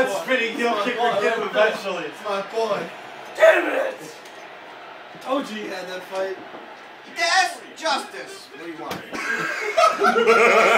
That spinning heel kick will get him eventually. It's my boy. Damn it! Told you he had that fight. Yes, justice. What do you want?